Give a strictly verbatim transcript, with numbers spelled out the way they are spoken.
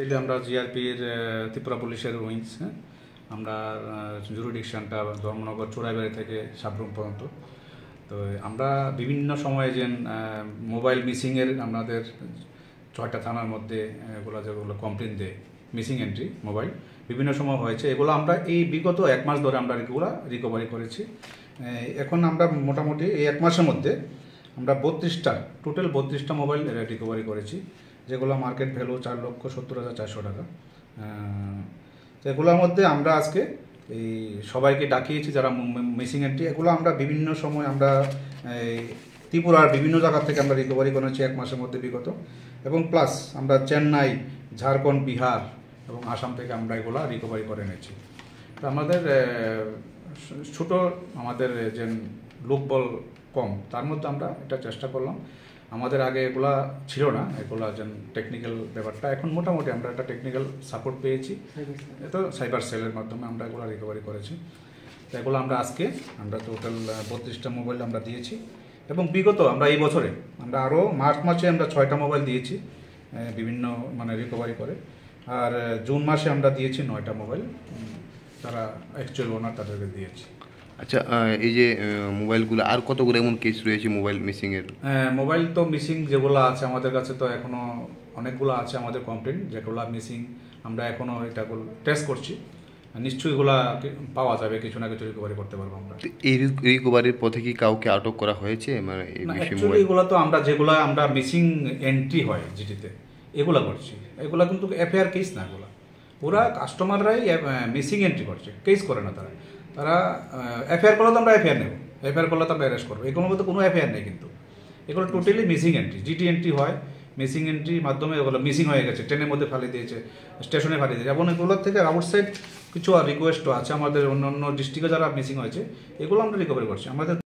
এমনিতে আমরা জিআরপির ত্রিপুরা পুলিশের উইংস, হ্যাঁ, আমরা জুরিডিকশনটা ধর্মনগর চোরাইবাড়ি থেকে সাবরুম পর্যন্ত। তো আমরা বিভিন্ন সময়ে যে মোবাইল মিসিংয়ের আমাদের ছয়টা থানার মধ্যে এগুলো যেগুলো কমপ্লেন দেয় মিসিং এন্ট্রি মোবাইল বিভিন্ন সময় হয়েছে, এগুলো আমরা এই বিগত এক মাস ধরে আমরা এগুলো রিকভারি করেছি। এখন আমরা মোটামুটি এই এক মাসের মধ্যে আমরা বত্রিশটা টোটাল বত্রিশটা মোবাইল রিকভারি করেছি, যেগুলো মার্কেট ভ্যালু চার লক্ষ সত্তর হাজার চারশো টাকা। তো এগুলোর মধ্যে আমরা আজকে এই সবাইকে ডাকিয়েছি যারা মিসিং এন্ট্রি, এগুলো আমরা বিভিন্ন সময় আমরা এই ত্রিপুরার বিভিন্ন জায়গা থেকে আমরা রিকভারি করেছি এক মাসের মধ্যে বিগত, এবং প্লাস আমরা চেন্নাই, ঝাড়খণ্ড, বিহার এবং আসাম থেকে আমরা এগুলো রিকভারি করে নিয়েছি। তো আমাদের ছোটো আমাদের যে লোকবল কম, তার মধ্যে আমরা এটা চেষ্টা করলাম। আমাদের আগে এগুলা ছিল না, এগুলা যেন টেকনিক্যাল ব্যাপারটা, এখন মোটামুটি আমরা একটা টেকনিক্যাল সাপোর্ট পেয়েছি, তো সাইবার সেলের মাধ্যমে আমরা এগুলো রিকভারি করেছি। তো এগুলো আমরা আজকে আমরা টোটাল বত্রিশটা মোবাইল আমরা দিয়েছি, এবং বিগত আমরা এই বছরে আমরা আরও মার্চ মাসে আমরা ছয়টা মোবাইল দিয়েছি বিভিন্ন মানে রিকভারি করে, আর জুন মাসে আমরা দিয়েছি নয়টা মোবাইল, তারা অ্যাকচুয়াল ওনার তাদেরকে দিয়েছি। আচ্ছা, এই যে মোবাইলগুলো আর কতগুলো এমন কেস রয়েছে মোবাইল মিসিংয়ের? মোবাইল তো মিসিং যেগুলো আছে আমাদের কাছে, তো এখনও অনেকগুলো আছে আমাদের কমপ্লেন যেগুলো মিসিং, আমরা এখনও এটা টেস্ট করছি, নিশ্চয়ই এগুলো পাওয়া যাবে, কিছু না কিছু রিকভারি করতে পারবো আমরা। এই রিকভারির পথে কি কাউকে আটক করা হয়েছে? মানে অ্যাকচুয়ালি এগুলো তো আমরা যেগুলো আমরা মিসিং এন্ট্রি হয় জিটিতে এগুলো করছি, এগুলো কিন্তু এফআইআর কেস না, এগুলো পুরা কাস্টমাররাই মিসিং এন্ট্রি করছে, কেস করে না তারা তারা এফআইআর করলে তো আমরা এফআইআর নেব, এফআইআর করলে তো আমরা অ্যারেস্ট করবো, এগুলোর মধ্যে কোনো এফআইআর নেই, কিন্তু এগুলো totally missing entry, GT entry হয়, মিসিং এন্ট্রির মাধ্যমে এগুলো মিসিং হয়ে গেছে, ট্রেনের মধ্যে ফালিয়ে দিয়েছে, স্টেশনে ফালিয়ে দিয়েছে, এবং এগুলোর থেকে আউটসাইড কিছু আর রিকোয়েস্টও আছে আমাদের অন্য অন্য ডিস্ট্রিক্টে যারা মিসিং হয়েছে, এগুলো আমরা রিকভারি করছি। আমাদের